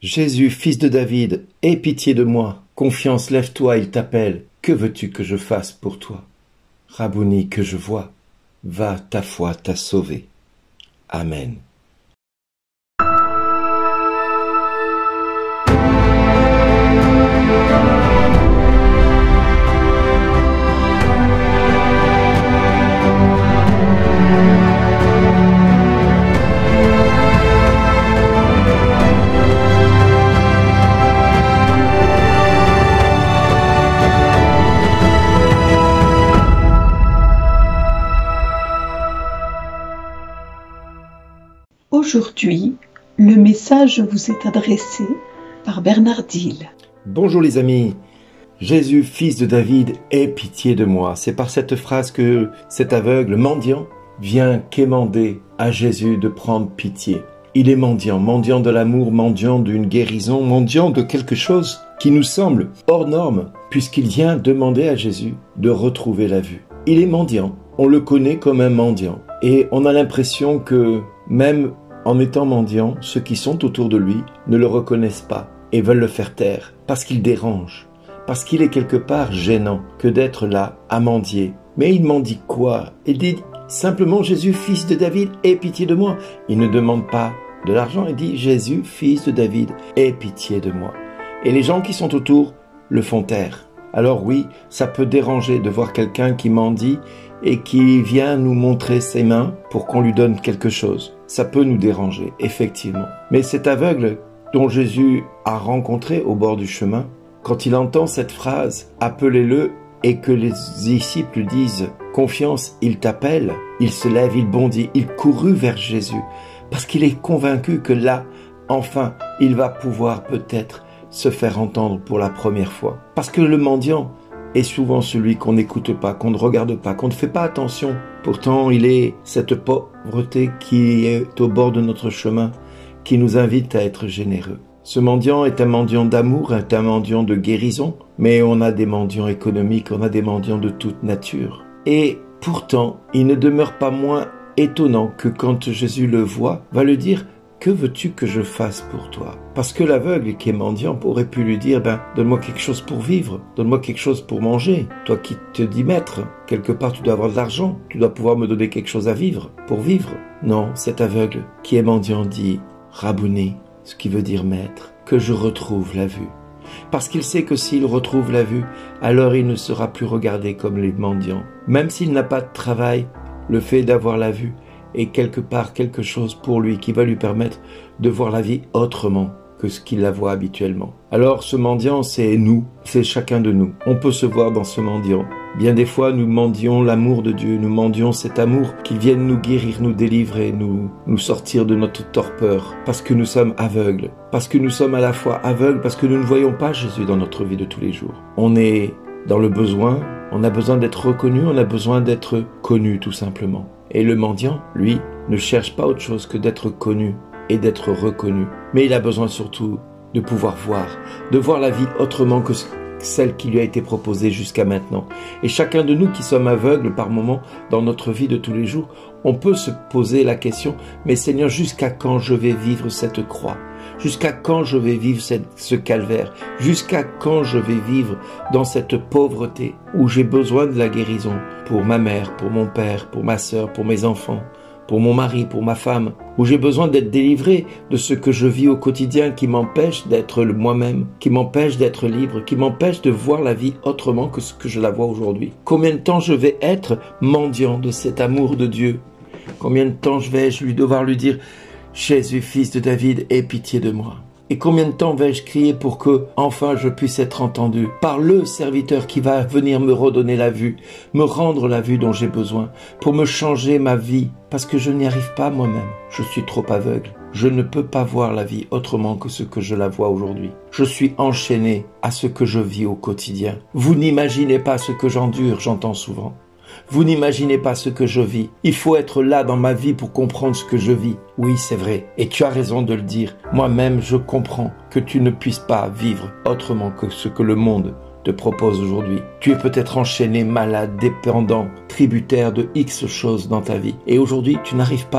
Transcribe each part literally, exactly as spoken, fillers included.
Jésus, fils de David, aie pitié de moi. Confiance, lève-toi, il t'appelle. Que veux-tu que je fasse pour toi? Rabouni, que je vois. Va, ta foi t'a sauvé. Amen. Aujourd'hui, le message vous est adressé par Bernard Dille. Bonjour les amis. Jésus, fils de David, aie pitié de moi. C'est par cette phrase que cet aveugle mendiant vient quémander à Jésus de prendre pitié. Il est mendiant, mendiant de l'amour, mendiant d'une guérison, mendiant de quelque chose qui nous semble hors norme, puisqu'il vient demander à Jésus de retrouver la vue. Il est mendiant, on le connaît comme un mendiant, et on a l'impression que même en étant mendiant, ceux qui sont autour de lui ne le reconnaissent pas et veulent le faire taire parce qu'il dérange, parce qu'il est quelque part gênant que d'être là à mendier. Mais il mendie quoi? Il dit simplement « Jésus, fils de David, aie pitié de moi ». Il ne demande pas de l'argent, il dit « Jésus, fils de David, aie pitié de moi ». Et les gens qui sont autour le font taire. Alors oui, ça peut déranger de voir quelqu'un qui mendie et qui vient nous montrer ses mains pour qu'on lui donne quelque chose. Ça peut nous déranger, effectivement. Mais cet aveugle dont Jésus a rencontré au bord du chemin, quand il entend cette phrase « Appelez-le » et que les disciples disent « Confiance, il t'appelle », il se lève, il bondit, il courut vers Jésus parce qu'il est convaincu que là, enfin, il va pouvoir peut-être se faire entendre pour la première fois. Parce que le mendiant est souvent celui qu'on n'écoute pas, qu'on ne regarde pas, qu'on ne fait pas attention. Pourtant, il est cette pauvreté qui est au bord de notre chemin, qui nous invite à être généreux. Ce mendiant est un mendiant d'amour, est un mendiant de guérison, mais on a des mendiants économiques, on a des mendiants de toute nature. Et pourtant, il ne demeure pas moins étonnant que quand Jésus le voit, va le dire « Que veux-tu que je fasse pour toi ?» Parce que l'aveugle qui est mendiant aurait pu lui dire ben, « Donne-moi quelque chose pour vivre, donne-moi quelque chose pour manger. Toi qui te dis maître, quelque part tu dois avoir de l'argent, tu dois pouvoir me donner quelque chose à vivre, pour vivre. » Non, cet aveugle qui est mendiant dit « Rabouni », ce qui veut dire maître, que je retrouve la vue. Parce qu'il sait que s'il retrouve la vue, alors il ne sera plus regardé comme les mendiants. Même s'il n'a pas de travail, le fait d'avoir la vue est quelque part quelque chose pour lui qui va lui permettre de voir la vie autrement que ce qu'il la voit habituellement. Alors ce mendiant, c'est nous, c'est chacun de nous. On peut se voir dans ce mendiant. Bien des fois, nous mendions l'amour de Dieu, nous mendions cet amour qui vienne nous guérir, nous délivrer, nous, nous sortir de notre torpeur, parce que nous sommes aveugles, parce que nous sommes à la fois aveugles, parce que nous ne voyons pas Jésus dans notre vie de tous les jours. On est dans le besoin, on a besoin d'être reconnu, on a besoin d'être connu tout simplement. Et le mendiant, lui, ne cherche pas autre chose que d'être connu et d'être reconnu. Mais il a besoin surtout de pouvoir voir, de voir la vie autrement que celle qui lui a été proposée jusqu'à maintenant. Et chacun de nous qui sommes aveugles par moments dans notre vie de tous les jours, on peut se poser la question, mais Seigneur, jusqu'à quand je vais vivre cette croix? Jusqu'à quand je vais vivre cette, ce calvaire? Jusqu'à quand je vais vivre dans cette pauvreté où j'ai besoin de la guérison pour ma mère, pour mon père, pour ma sœur, pour mes enfants, pour mon mari, pour ma femme, où j'ai besoin d'être délivré de ce que je vis au quotidien qui m'empêche d'être moi-même, qui m'empêche d'être libre, qui m'empêche de voir la vie autrement que ce que je la vois aujourd'hui. Combien de temps je vais être mendiant de cet amour de Dieu? Combien de temps je vais lui devoir lui dire « Jésus, fils de David, aie pitié de moi ». Et combien de temps vais-je crier pour que, enfin, je puisse être entendu par le serviteur qui va venir me redonner la vue, me rendre la vue dont j'ai besoin, pour me changer ma vie, parce que je n'y arrive pas moi-même. Je suis trop aveugle. Je ne peux pas voir la vie autrement que ce que je la vois aujourd'hui. Je suis enchaîné à ce que je vis au quotidien. Vous n'imaginez pas ce que j'endure, j'entends souvent. Vous n'imaginez pas ce que je vis. Il faut être là dans ma vie pour comprendre ce que je vis. Oui, c'est vrai. Et tu as raison de le dire. Moi-même, je comprends que tu ne puisses pas vivre autrement que ce que le monde te propose aujourd'hui. Tu es peut-être enchaîné, malade, dépendant, tributaire de X choses dans ta vie. Et aujourd'hui, tu n'arrives pas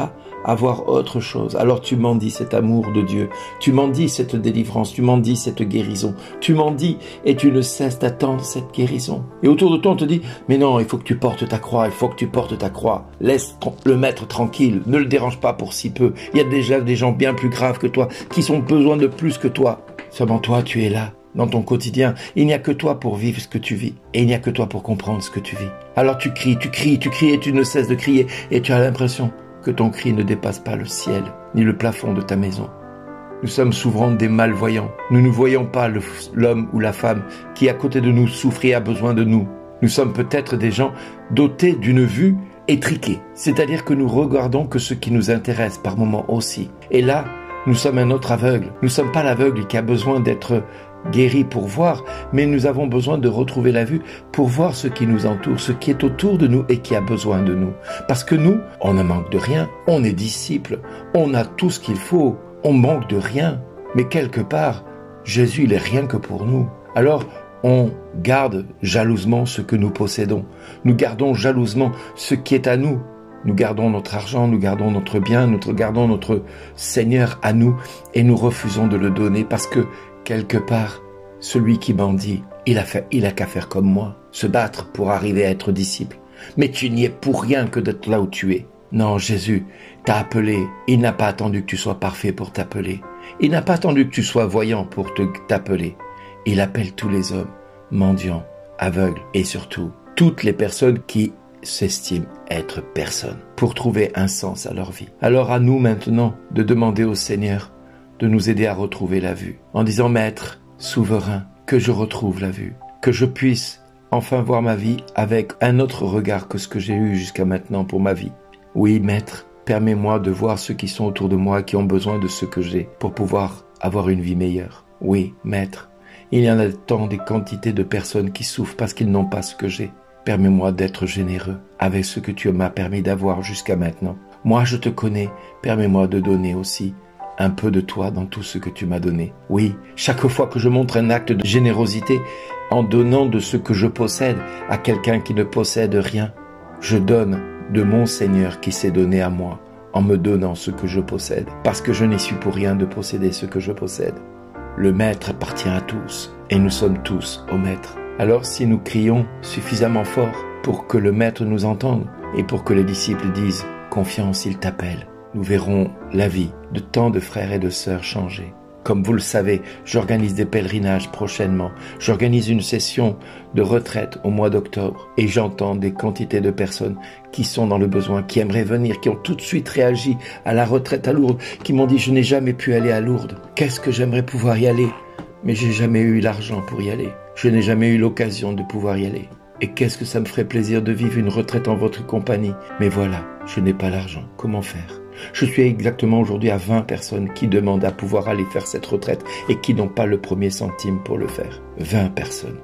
avoir autre chose. Alors tu m'en dis cet amour de Dieu, tu m'en dis cette délivrance, tu m'en dis cette guérison, tu m'en dis et tu ne cesses d'attendre cette guérison. Et autour de toi on te dit, mais non, il faut que tu portes ta croix, il faut que tu portes ta croix. Laisse le maître tranquille, ne le dérange pas pour si peu. Il y a déjà des gens bien plus graves que toi, qui ont besoin de plus que toi. Seulement toi, tu es là. Dans ton quotidien, il n'y a que toi pour vivre ce que tu vis. Et il n'y a que toi pour comprendre ce que tu vis. Alors tu cries, tu cries, tu cries et tu ne cesses de crier. Et tu as l'impression que ton cri ne dépasse pas le ciel, ni le plafond de ta maison. Nous sommes souvent des malvoyants. Nous ne voyons pas le, l'homme ou la femme qui à côté de nous souffre et a besoin de nous. Nous sommes peut-être des gens dotés d'une vue étriquée. C'est-à-dire que nous regardons que ce qui nous intéresse par moments aussi. Et là, nous sommes un autre aveugle. Nous ne sommes pas l'aveugle qui a besoin d'être guéri pour voir, mais nous avons besoin de retrouver la vue pour voir ce qui nous entoure, ce qui est autour de nous et qui a besoin de nous. Parce que nous, on ne manque de rien, on est disciples, on a tout ce qu'il faut, on manque de rien. Mais quelque part, Jésus, il est rien que pour nous. Alors, on garde jalousement ce que nous possédons. Nous gardons jalousement ce qui est à nous. Nous gardons notre argent, nous gardons notre bien, nous gardons notre Seigneur à nous et nous refusons de le donner parce que quelque part, celui qui mendie, il a fait, il a qu'à faire comme moi, se battre pour arriver à être disciple. Mais tu n'y es pour rien que d'être là où tu es. Non, Jésus t'a appelé. Il n'a pas attendu que tu sois parfait pour t'appeler. Il n'a pas attendu que tu sois voyant pour te, t'appeler. Il appelle tous les hommes, mendiants, aveugles et surtout toutes les personnes qui s'estiment être personnes pour trouver un sens à leur vie. Alors à nous maintenant de demander au Seigneur de nous aider à retrouver la vue, en disant, Maître, souverain, que je retrouve la vue, que je puisse enfin voir ma vie avec un autre regard que ce que j'ai eu jusqu'à maintenant pour ma vie. Oui, Maître, permets-moi de voir ceux qui sont autour de moi, qui ont besoin de ce que j'ai, pour pouvoir avoir une vie meilleure. Oui, Maître, il y en a tant des quantités de personnes qui souffrent parce qu'ils n'ont pas ce que j'ai. Permets-moi d'être généreux avec ce que tu m'as permis d'avoir jusqu'à maintenant. Moi, je te connais, permets-moi de donner aussi un peu de toi dans tout ce que tu m'as donné. Oui, chaque fois que je montre un acte de générosité en donnant de ce que je possède à quelqu'un qui ne possède rien, je donne de mon Seigneur qui s'est donné à moi en me donnant ce que je possède, parce que je n'y suis pour rien de posséder ce que je possède. Le Maître appartient à tous et nous sommes tous au Maître. Alors si nous crions suffisamment fort pour que le Maître nous entende et pour que les disciples disent « Confiance, il t'appelle », nous verrons la vie de tant de frères et de sœurs changer. Comme vous le savez, j'organise des pèlerinages prochainement. J'organise une session de retraite au mois d'octobre et j'entends des quantités de personnes qui sont dans le besoin, qui aimeraient venir, qui ont tout de suite réagi à la retraite à Lourdes, qui m'ont dit « Je n'ai jamais pu aller à Lourdes. Qu'est-ce que j'aimerais pouvoir y aller? Mais j'ai jamais eu l'argent pour y aller. Je n'ai jamais eu l'occasion de pouvoir y aller. Et qu'est-ce que ça me ferait plaisir de vivre une retraite en votre compagnie. Mais voilà, je n'ai pas l'argent. Comment faire ? Je suis exactement aujourd'hui à vingt personnes qui demandent à pouvoir aller faire cette retraite et qui n'ont pas le premier centime pour le faire. vingt personnes.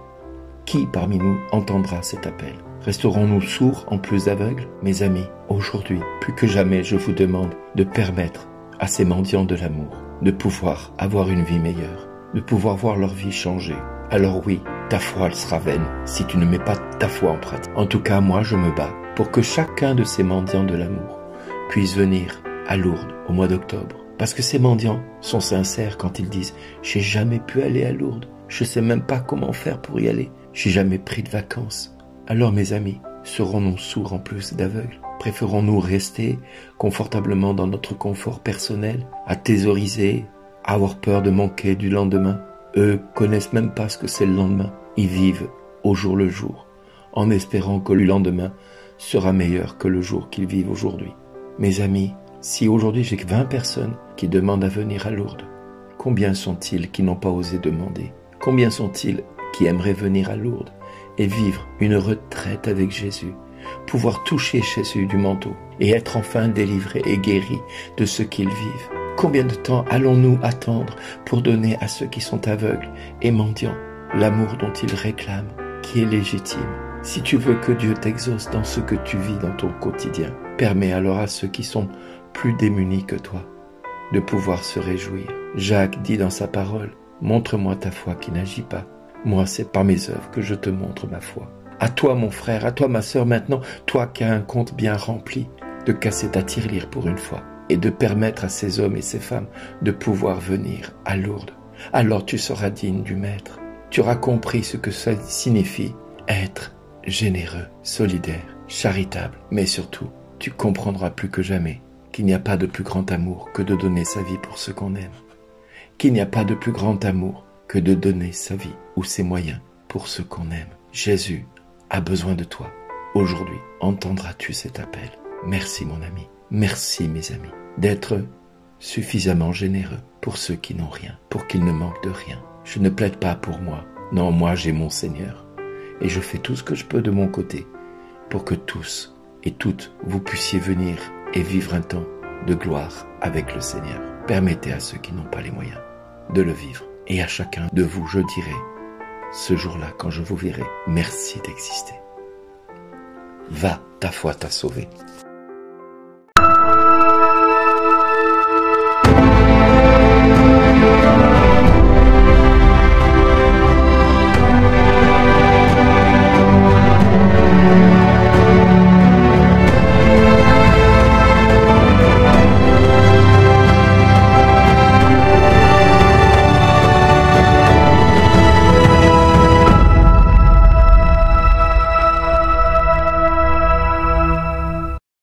Qui parmi nous entendra cet appel? Resterons-nous sourds en plus aveugles? Mes amis, aujourd'hui, plus que jamais, je vous demande de permettre à ces mendiants de l'amour de pouvoir avoir une vie meilleure, de pouvoir voir leur vie changer. Alors oui, ta foi elle sera vaine si tu ne mets pas ta foi en pratique. En tout cas, moi je me bats pour que chacun de ces mendiants de l'amour puisse venir à Lourdes au mois d'octobre. Parce que ces mendiants sont sincères quand ils disent « J'ai jamais pu aller à Lourdes, je sais même pas comment faire pour y aller, j'ai jamais pris de vacances. » Alors mes amis, serons-nous sourds en plus d'aveugles? Préférons-nous rester confortablement dans notre confort personnel, à thésauriser, à avoir peur de manquer du lendemain? Eux connaissent même pas ce que c'est le lendemain. Ils vivent au jour le jour, en espérant que le lendemain sera meilleur que le jour qu'ils vivent aujourd'hui. Mes amis, si aujourd'hui j'ai que vingt personnes qui demandent à venir à Lourdes, combien sont-ils qui n'ont pas osé demander? Combien sont-ils qui aimeraient venir à Lourdes et vivre une retraite avec Jésus, pouvoir toucher Jésus du manteau et être enfin délivrés et guéris de ce qu'ils vivent? Combien de temps allons-nous attendre pour donner à ceux qui sont aveugles et mendiants l'amour dont ils réclament, qui est légitime? Si tu veux que Dieu t'exauce dans ce que tu vis dans ton quotidien, permets alors à ceux qui sont plus démunis que toi de pouvoir se réjouir. Jacques dit dans sa parole, « Montre-moi ta foi qui n'agit pas. Moi, c'est par mes œuvres que je te montre ma foi. » À toi, mon frère, à toi, ma sœur, maintenant, toi qui as un compte bien rempli, de casser ta tirelire pour une fois et de permettre à ces hommes et ces femmes de pouvoir venir à Lourdes. Alors tu seras digne du Maître. Tu auras compris ce que ça signifie être généreux, solidaire, charitable. Mais surtout, tu comprendras plus que jamais qu'il n'y a pas de plus grand amour que de donner sa vie pour ceux qu'on aime. Qu'il n'y a pas de plus grand amour que de donner sa vie ou ses moyens pour ceux qu'on aime. Jésus a besoin de toi. Aujourd'hui, entendras-tu cet appel? Merci mon ami, merci mes amis, d'être suffisamment généreux pour ceux qui n'ont rien, pour qu'ils ne manquent de rien. Je ne plaide pas pour moi, non, moi j'ai mon Seigneur. Et je fais tout ce que je peux de mon côté pour que tous et toutes vous puissiez venir et vivre un temps de gloire avec le Seigneur. Permettez à ceux qui n'ont pas les moyens de le vivre. Et à chacun de vous, je dirai, ce jour-là, quand je vous verrai, merci d'exister. Va, ta foi t'a sauvé.